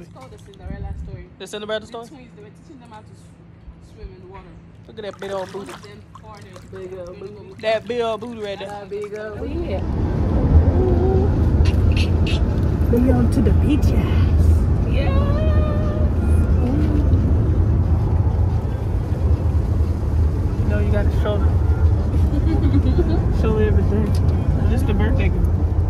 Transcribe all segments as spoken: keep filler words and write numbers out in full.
It's called the Cinderella story. The Cinderella story? The twins, they were teaching them how to swim in the water. Look at that big old booty. Big old booty. That big old booty right there. That big old booty. Yeah. We on to the beach, yes. Yeah. No, you gotta show them. Show everything. This is the birthday gift.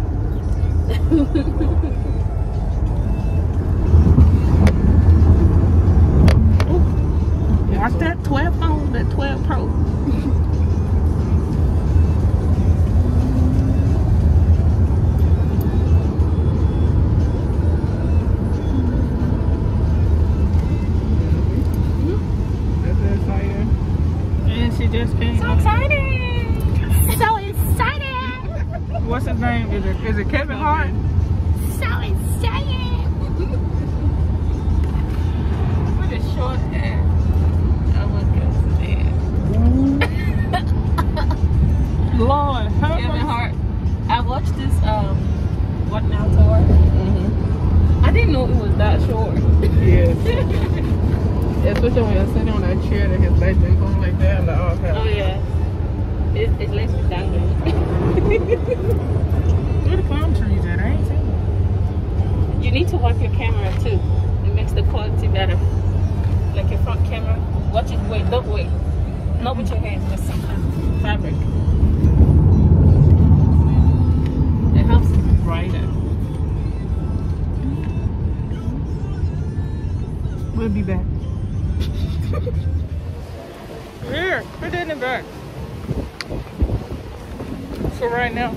Watch that twelve phone, that twelve Pro. That's exciting. And she just came. So excited! So excited! What's his name? Is it is it Kevin Hart? So excited! What a short hair. Lord, Kevin Hart. I watched this um What Now tour. Mm-hmm. I didn't know it was that short. Yeah. Especially when you're sitting on that chair that his legs been going like that. Like, oh, oh yeah. It, it legs me dangling. Where the palm trees at? I ain't seen them. You need to work your camera too. It makes the quality better. Like your front camera. Watch it. Wait, don't wait. Not with your hands, with some fabric. It helps it be brighter. We'll be back. Here, put it in the back. So right now.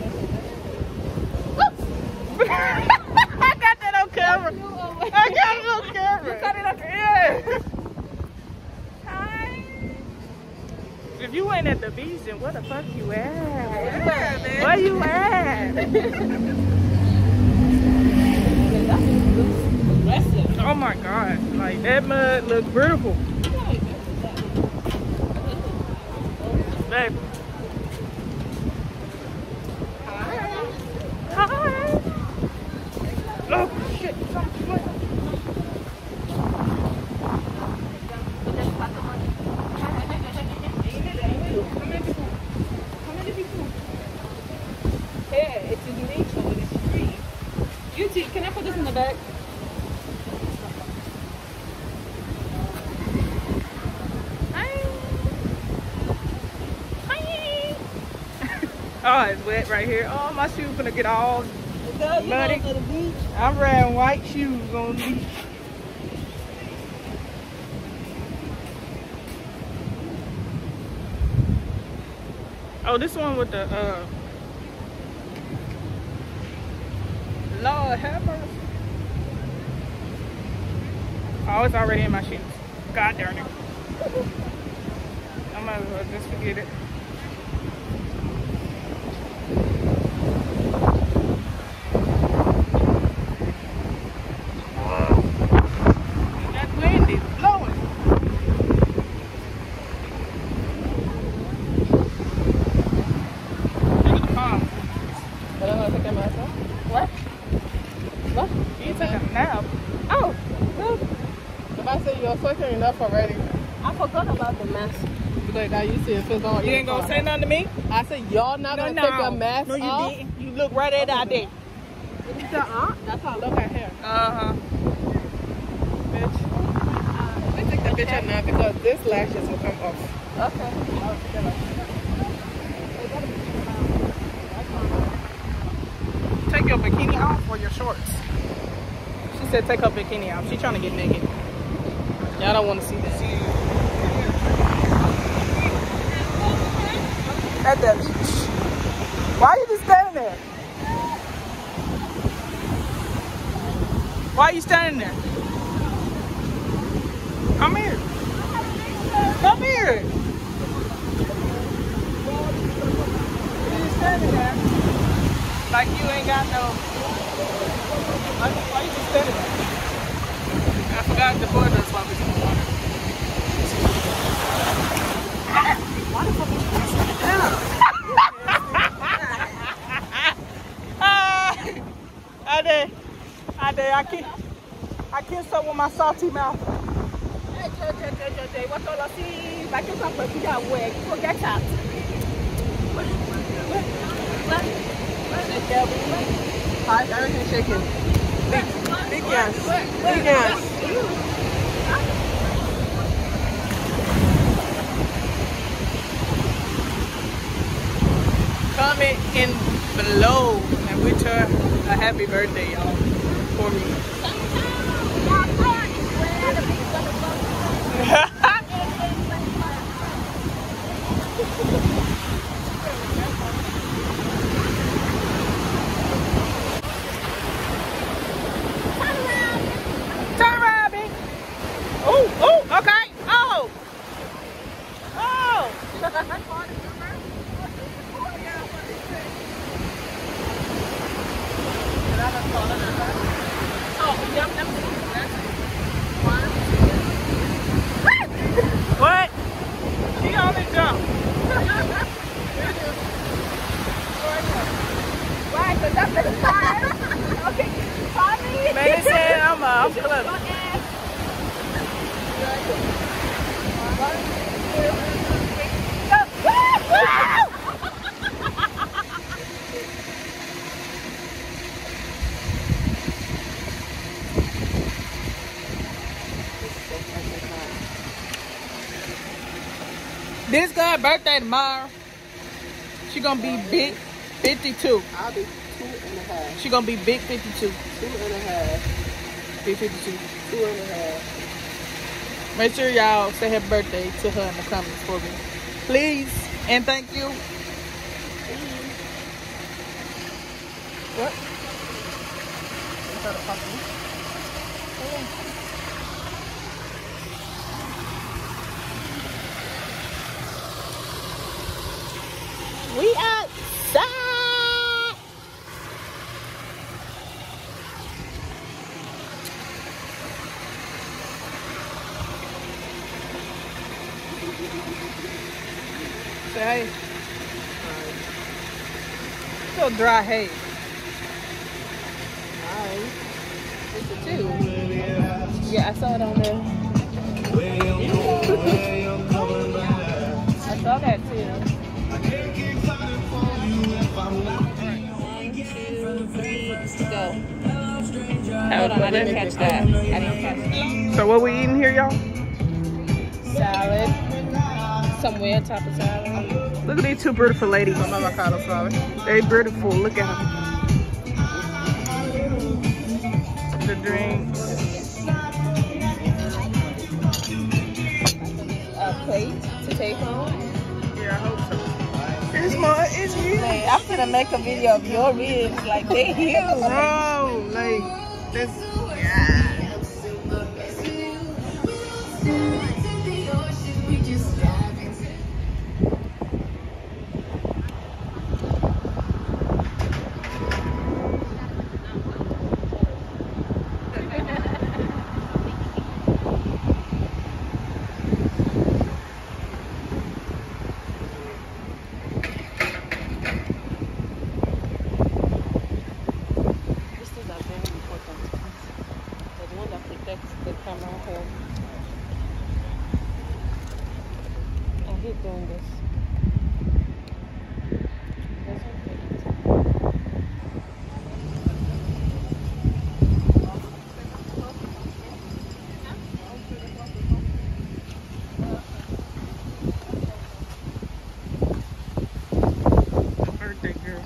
I got that on camera. I got it on camera. You got it on camera. Yeah. If you ain't at the beach, then where the fuck you at? Yeah, man. Where you at? Oh my god, like that mud looks beautiful. Baby. Hi. Hi. Oh shit, something's going on. Can I put this in the bag? Hi. Hi. Oh, it's wet right here. Oh, my shoes gonna get all Girl, muddy. To the beach. I'm wearing white shoes on the beach. Oh, this one with the uh Lord have mercy. Oh, it's already in my shoes. God darn it. I might as well just forget it. That wind is blowing. Look at the palm. But I'm gonna take that myself. What? What? You took a nap. Oh, well, If I say you're fucking enough already, I forgot about the mask. like I used to, if it's on. You ain't gonna say nothing to me? I said y'all not No, gonna no. take your mask No, you off. didn't. You look right at that day. You said, uh, that's how I look at her. Uh-huh. Bitch. Let's take the picture now because this lashes will come off. Okay. Take your bikini off or your shorts. She said take her bikini off. She trying to get naked. Y'all don't want to see that. At the beach. Why are you just standing there? Why are you standing there? Come here. Come here. You standing there like you ain't got no. Why, why you just standing there? I forgot the board does what we do. Why the fuck is you standing down? I did. I did. I can't. I kissed her with my salty mouth. Hey, Jojo, Jojo, Jojo, what all I see? If I just have to do that way, go get out. What? What? Hi, everything's shaking. Big, big yes. Big yes. Comment in below and wish her a happy birthday, y'all, for me. Turn around, big. Oh, oh, okay. Oh. Oh. What? She only jumped. Right, because that's the time. Okay, call me. Man, said I'm, uh, I'm close. This girl's birthday tomorrow. She gonna be big fifty-two. I'll be two and a half. She gonna be big fifty-two. Two and a half. Big fifty-two. Two and a half. Make sure y'all say happy birthday to her in the comments for me. Please. And thank you. What? We outside. Say hey. So dry hay. Alright. It's a two. Yeah, I saw it on there. I saw that too. One, two, three, go. Hold on, I didn't catch that. I didn't catch that. So what we eating here, y'all? Salad. Some weird type of salad. Look at these two beautiful ladies. Some avocado salad. They beautiful. Look at them. The drinks. A plate to take home. Yeah, I hope so. It's more. It's huge. Like, I'm gonna make a video of your ribs. Like, they huge. Bro, like this. Yeah. The camera here. I hate doing this. That's okay. Birthday girl.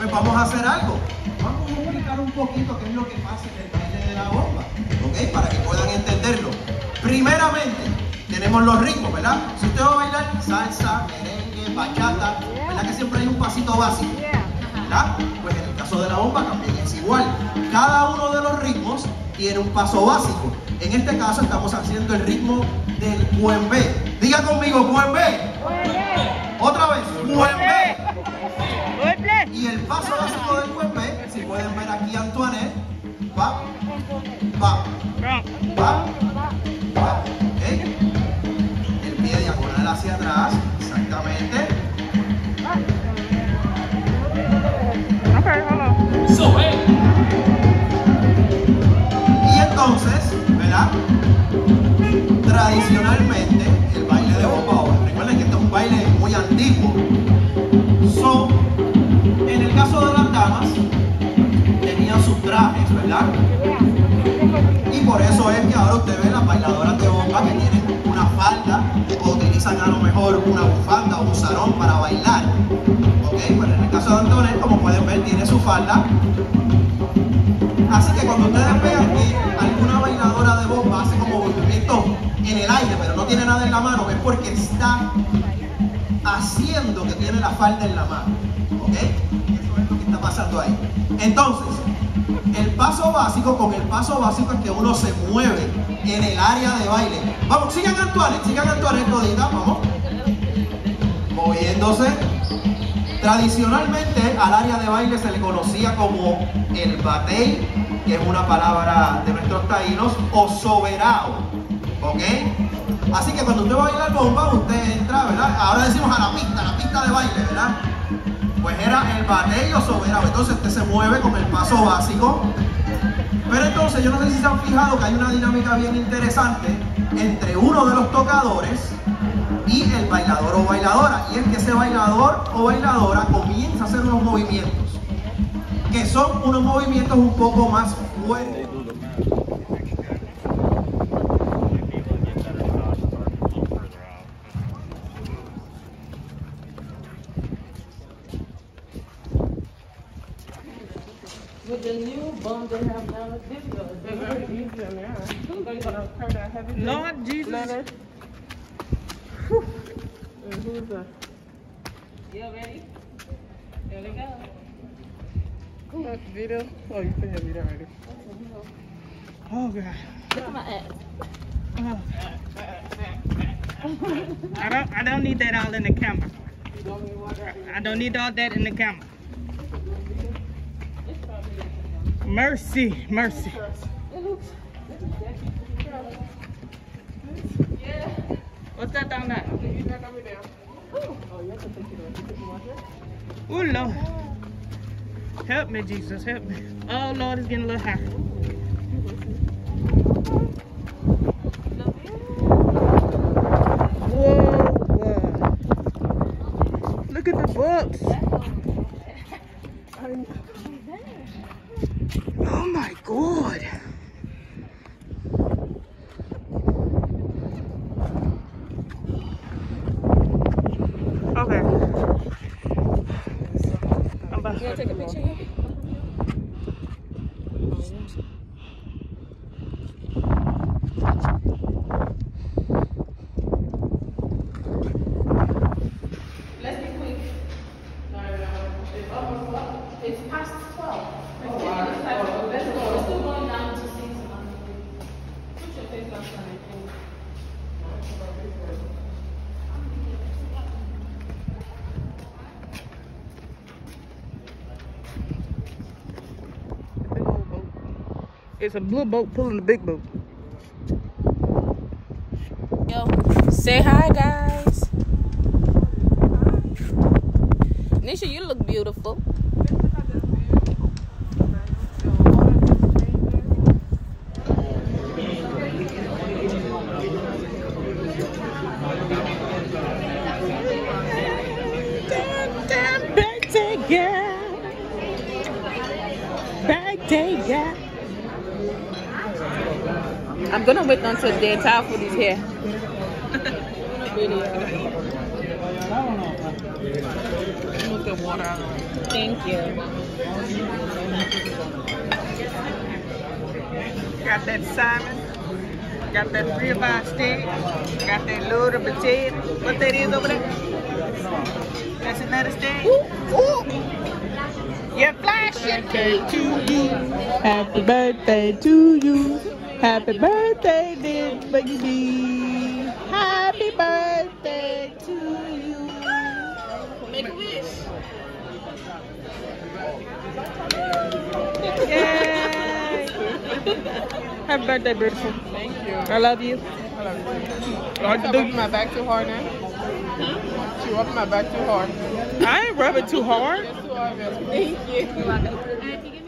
Pues vamos a hacer algo. Vamos a explicar un poquito qué es lo que pasa en el baile de la bomba, ¿ok? Para que puedan entenderlo. Primeramente, tenemos los ritmos, ¿verdad? Si usted va a bailar salsa, merengue, bachata, ¿verdad que siempre hay un pasito básico? ¿Verdad? Pues en el caso de la bomba también es igual. Cada uno de los ritmos tiene un paso básico. En este caso estamos haciendo el ritmo del cuembé. Diga conmigo, cuembé. Otra vez, cuembé. Y el paso básico del cuembé, si pueden ver aquí Antoinette, va, va, va, va, ¿ok? El pie diagonal hacia atrás, exactamente. Okay, hold on. So, hey. Y entonces, ¿verdad? Tradicionalmente, el baile de bomba, recuerden que este es un baile muy antiguo. So, en el caso de las damas, tenían sus trajes, ¿verdad? Y por eso es que ahora usted ve las bailadoras de bomba que tienen una falda o utilizan a lo mejor una bufanda o un sarón para bailar. ¿Ok? Pero en el caso de Antoinette, como pueden ver, tiene su falda. Así que cuando ustedes vean que alguna bailadora de bomba hace como movimientos en el aire, pero no tiene nada en la mano, es porque está haciendo que tiene la falda en la mano. ¿Ok? Eso es lo que está pasando ahí. Entonces, el paso básico, con el paso básico es que uno se mueve en el área de baile. Vamos, sigan Antoinette, sigan Antoinette, todita, vamos. Moviéndose. Tradicionalmente al área de baile se le conocía como el batey, que es una palabra de nuestros taínos, o soberao, ¿ok? Así que cuando usted va a bailar bomba, usted entra, ¿verdad? Ahora decimos a la pista, a la pista de baile, ¿verdad? Pues era el batey o soberao, entonces usted se mueve con el paso básico. Pero entonces yo no sé si se han fijado que hay una dinámica bien interesante entre uno de los tocadores y el bailador o bailadora, y es que ese bailador o bailadora comienza a hacer unos movimientos que son unos movimientos un poco más fuertes. With the new bump they have now, this is very easy now. You're gonna turn that heavy. Lord Jesus. And who's the? You ready? There we go. Look, video. Oh, you can have video already. Oh God. Look at my ass. Oh. I don't. I don't need that all in the camera. I don't need all that in the camera. Mercy, mercy. What's that down there? Oh Lord. Help me, Jesus, help me. Oh Lord, it's getting a little hot. Whoa, whoa. Look at the books. Oh my God. Okay. I'm about You wanna take a picture here? Let's be quick. It's almost up. It's past twelve. Oh, wow. Let's go. We're still going down to six. Put your face on something. It's a blue boat pulling the big boat. Yo, say hi, guys. Nisha, you look beautiful. I'm gonna wait until the entire food is here. Video. Look at water out of it. Thank you. Got that salmon. Got that ribeye steak. Got that load of potato. What that is over there? That's another steak. Ooh, ooh. Yeah, flash it. Birthday to you. Happy birthday to you. Happy birthday, dear baby. Happy birthday to you. Make a wish. Yay! Happy birthday, beautiful. Thank you. I love you. I love you. Are you rubbing my back too hard now? She rubbing my back too hard. I ain't rubbing too hard. That's too hard, baby. Thank you.